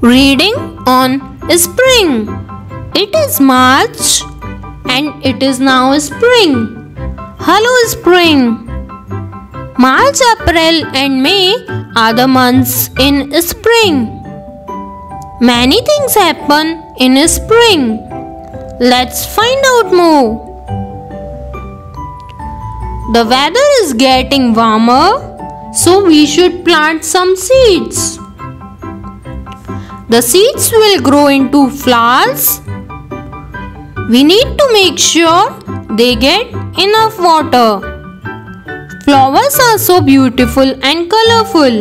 Reading on spring. It is March and it is now spring. Hello spring. March, April and May are the months in spring. Many things happen in spring. Let's find out more. The weather is getting warmer, so we should plant some seeds. The seeds will grow into flowers. We need to make sure they get enough water. Flowers are so beautiful and colorful.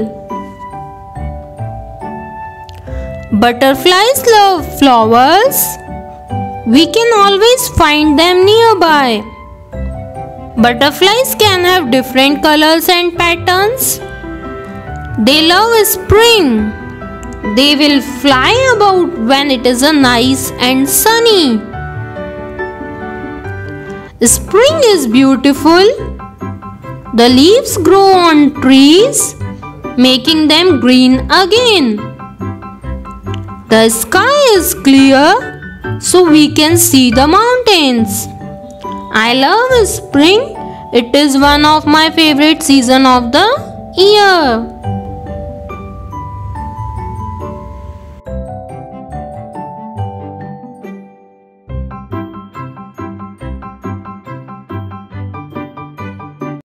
Butterflies love flowers. We can always find them nearby. Butterflies can have different colors and patterns. They love spring. They will fly about when it is nice and sunny. Spring is beautiful. The leaves grow on trees, making them green again. The sky is clear, so we can see the mountains. I love spring. It is one of my favorite seasons of the year.